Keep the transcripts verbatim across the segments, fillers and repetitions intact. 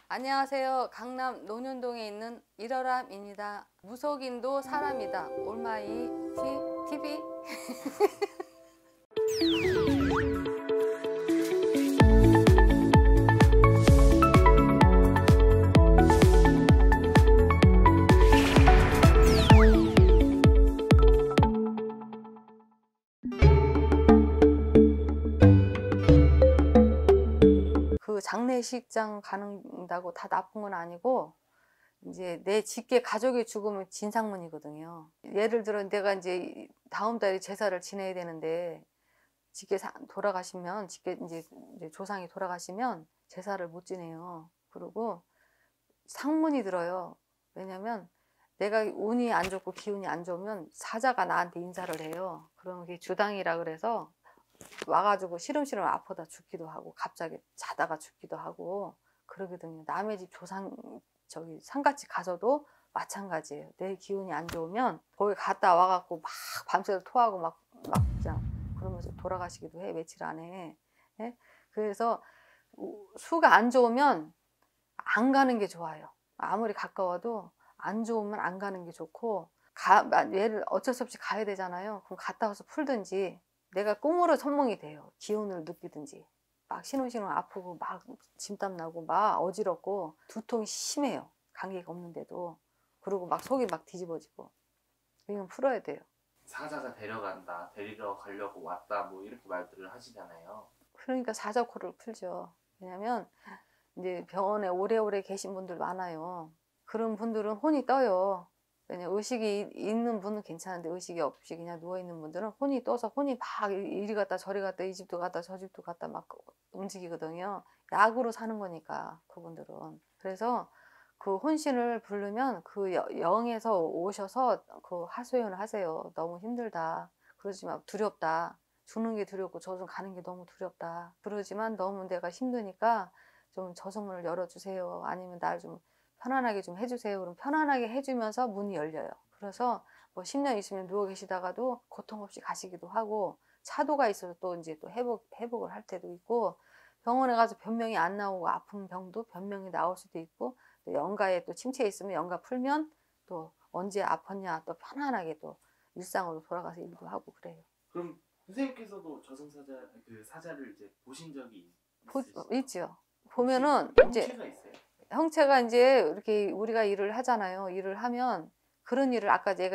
안녕하세요. 강남 논현동에 있는 일어람입니다. 무속인도 사람이다. 올마이 티 티비. 그 장례식장 가는다고 다 나쁜 건 아니고, 이제 내 직계 가족이 죽으면 진상문이거든요. 예를 들어 내가 이제 다음 달에 제사를 지내야 되는데 직계 돌아가시면, 직계 이제 조상이 돌아가시면 제사를 못 지내요. 그리고 상문이 들어요. 왜냐면 내가 운이 안 좋고 기운이 안 좋으면 사자가 나한테 인사를 해요. 그러면 그게 주당이라 그래서 와가지고 시름시름 아프다 죽기도 하고, 갑자기 자다가 죽기도 하고 그러거든요. 남의 집 조상 저기 상가집 가서도 마찬가지예요. 내 기운이 안 좋으면 거기 갔다 와갖고 막 밤새도 토하고 막, 막 그냥 그러면서 돌아가시기도 해, 며칠 안에. 예? 그래서 수가 안 좋으면 안 가는 게 좋아요. 아무리 가까워도 안 좋으면 안 가는 게 좋고, 가, 얘를 어쩔 수 없이 가야 되잖아요. 그럼 갔다 와서 풀든지, 내가 꿈으로 선몽이 돼요. 기운을 느끼든지. 막 신혼신혼 아프고 막 진땀 나고 막 어지럽고 두통이 심해요. 감기가 없는데도. 그리고 막 속이 막 뒤집어지고. 이건 풀어야 돼요. 사자가 데려간다, 데리러 가려고 왔다, 뭐 이렇게 말들을 하시잖아요. 그러니까 사자코를 풀죠. 왜냐면 이제 병원에 오래오래 계신 분들 많아요. 그런 분들은 혼이 떠요. 왜냐면 의식이 있는 분은 괜찮은데 의식이 없이 그냥 누워있는 분들은 혼이 떠서 혼이 막 이리 갔다 저리 갔다 이 집도 갔다 저 집도 갔다 막 움직이거든요. 약으로 사는 거니까 그분들은. 그래서 그 혼신을 부르면 그 영에서 오셔서 그 하소연을 하세요. 너무 힘들다. 그러지만 두렵다. 죽는 게 두렵고 저승 가는 게 너무 두렵다. 그러지만 너무 내가 힘드니까 좀 저승문을 열어주세요. 아니면 날 좀 편안하게 좀 해주세요. 그럼 편안하게 해주면서 문이 열려요. 그래서 뭐 십 년 있으면 누워 계시다가도 고통 없이 가시기도 하고, 차도가 있어서 또 이제 또 회복, 회복을 할 때도 있고, 병원에 가서 변명이 안 나오고 아픈 병도 변명이 나올 수도 있고, 또 영가에 또 침체에 있으면 영가 풀면 또 언제 아팠냐 또 편안하게 또 일상으로 돌아가서 일도 하고 그래요. 그럼 선생님께서도 저승사자 그 사자를 이제 보신 적이 보, 있으시죠? 있죠. 보면은 이제 형체가 있어요? 형체가 이제 이렇게 우리가 일을 하잖아요. 일을 하면 그런 일을 아까 제가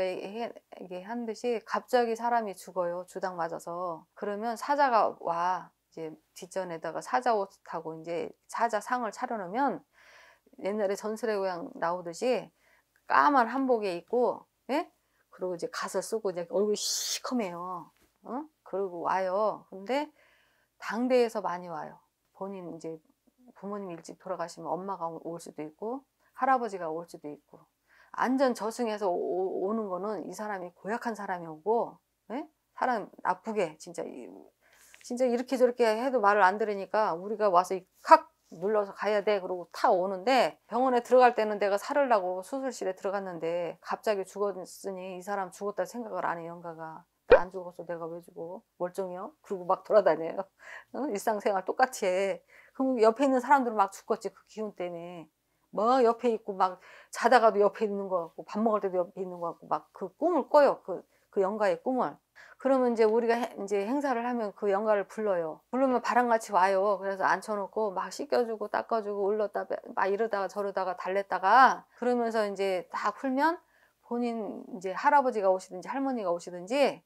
얘기한 듯이 갑자기 사람이 죽어요. 주당 맞아서. 그러면 사자가 와. 이제 뒷전에다가 사자 옷 타고 이제 사자 상을 차려놓으면 옛날에 전설의 고향 나오듯이 까만 한복에 입고, 예? 그리고 이제 갓을 쓰고 이제 얼굴이 시커매요. 어? 그러고 와요. 근데 당대에서 많이 와요. 본인 이제 부모님 일찍 돌아가시면 엄마가 올 수도 있고 할아버지가 올 수도 있고, 안전 저승에서 오, 오는 거는 이 사람이 고약한 사람이 오고, 예? 사람 나쁘게 진짜 진짜 이렇게 저렇게 해도 말을 안 들으니까 우리가 와서 확 눌러서 가야 돼. 그러고 타 오는데, 병원에 들어갈 때는 내가 살으려고 수술실에 들어갔는데 갑자기 죽었으니 이 사람 죽었다 생각을 안 해. 영가가 나 안 죽었어, 내가 왜 죽어, 멀쩡해요. 그러고 막 돌아다녀요. 어? 일상생활 똑같이 해. 그럼 옆에 있는 사람들은 막 죽겠지, 그 기운 때문에. 뭐 옆에 있고 막 자다가도 옆에 있는 거 같고 밥 먹을 때도 옆에 있는 거 같고 막 그 꿈을 꿔요. 그, 그 영가의 꿈을. 그러면 이제 우리가 해, 이제 행사를 하면 그 영가를 불러요. 부르면 바람같이 와요. 그래서 앉혀놓고 막 씻겨주고 닦아주고 올렸다 막 이러다가 저러다가 달랬다가, 그러면서 이제 다 풀면 본인 이제 할아버지가 오시든지 할머니가 오시든지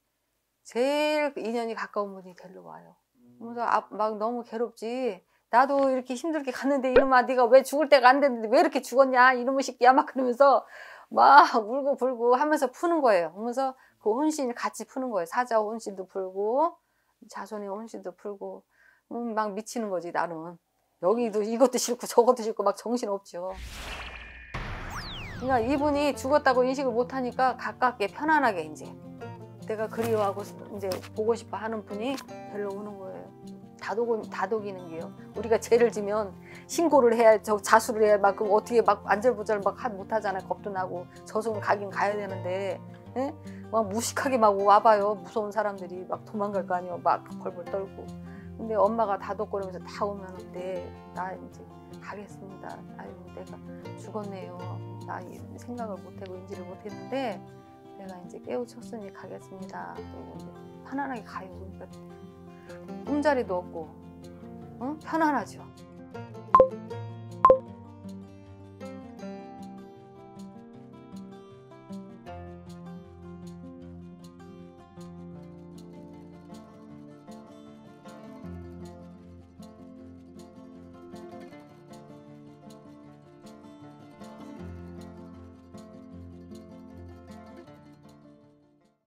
제일 인연이 가까운 분이 데리러 와요. 그래서 아, 막 너무 괴롭지. 나도 이렇게 힘들게 갔는데 이놈아 네가 왜 죽을 때가 안 됐는데 왜 이렇게 죽었냐 이놈의 새끼야 막 그러면서 막 울고 불고 하면서 푸는 거예요. 그러면서 그 혼신 같이 푸는 거예요. 사자 혼신도 풀고 자손의 혼신도 풀고. 음, 막 미치는 거지 나는. 여기도 이것도 싫고 저것도 싫고 막 정신없죠. 그러니까 이분이 죽었다고 인식을 못하니까 가깝게 편안하게 이제 내가 그리워하고 이제 보고 싶어 하는 분이 데리러 오는 거예요. 다독, 다독이는 게요. 우리가 죄를 지면 신고를 해야, 저 자수를 해야 막 그 어떻게 막 안절부절 막 못 하잖아요. 겁도 나고 저승을 가긴 가야 되는데, 예? 막 무식하게 막 와봐요. 무서운 사람들이 막 도망갈 거 아니에요. 막 벌벌 떨고. 근데 엄마가 다독거리면서 다 오면 네, 나 이제 가겠습니다. 아유 내가 죽었네요. 나 이 생각을 못하고 인지를 못했는데 내가 이제 깨우쳤으니 가겠습니다. 그리고 이제 편안하게 가요. 그러니까 꿈자리도 없고 응? 편안하죠.